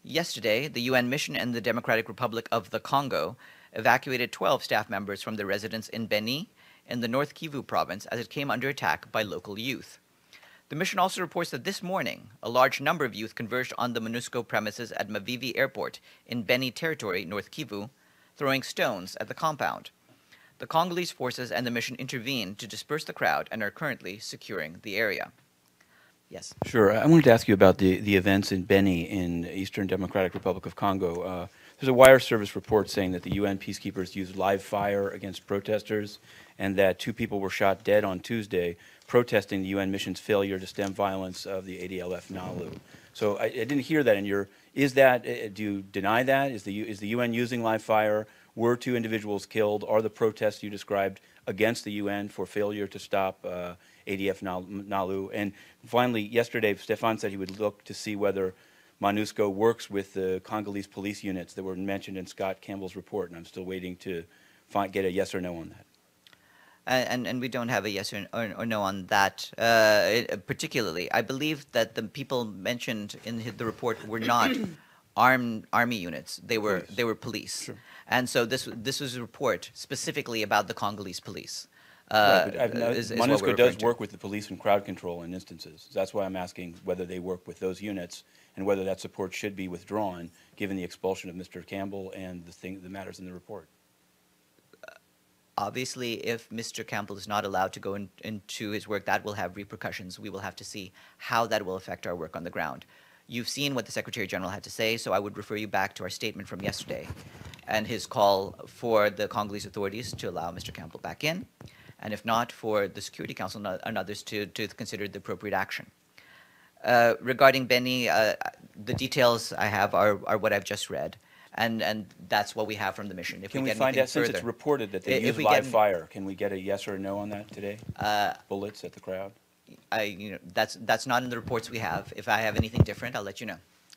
Yesterday, the UN mission in the Democratic Republic of the Congo evacuated 12 staff members from their residence in Beni in the North Kivu province as it came under attack by local youth. The mission also reports that this morning, a large number of youth converged on the MONUSCO premises at Mavivi Airport in Beni Territory, North Kivu, throwing stones at the compound. The Congolese forces and the mission intervened to disperse the crowd and are currently securing the area. Yes. Sure. I wanted to ask you about the events in Beni in Eastern Democratic Republic of Congo. There's a wire service report saying that the UN peacekeepers used live fire against protesters and that 2 people were shot dead on Tuesday protesting the UN mission's failure to stem violence of the ADLF Nalu. So I didn't hear that in your, is that, do you deny that? Is the UN using live fire? Were 2 individuals killed? Are the protests you described against the UN for failure to stop ADF Nalu? And finally, yesterday, Stefan said he would look to see whether MONUSCO works with the Congolese police units that were mentioned in Scott Campbell's report, and I'm still waiting to get a yes or no on that. And we don't have a yes or no on that particularly. I believe that the people mentioned in the report were not army units. They were police. Sure. And so this was a report specifically about the Congolese police. Right, but MONUSCO does work with the police and crowd control in instances. That's why I'm asking whether they work with those units and whether that support should be withdrawn given the expulsion of Mr. Campbell and the matters in the report. Obviously, if Mr. Campbell is not allowed to go into his work, that will have repercussions. We will have to see how that will affect our work on the ground. You've seen what the Secretary General had to say, so I would refer you back to our statement from yesterday and his call for the Congolese authorities to allow Mr. Campbell back in, and if not, for the Security Council and others to consider the appropriate action. Regarding Beni, the details I have are what I've just read, and that's what we have from the mission. If can we we get find out, further, since it's reported that they use live fire, can we get a yes or a no on that today? Bullets at the crowd? that's not in the reports we have. If I have anything different, I'll let you know.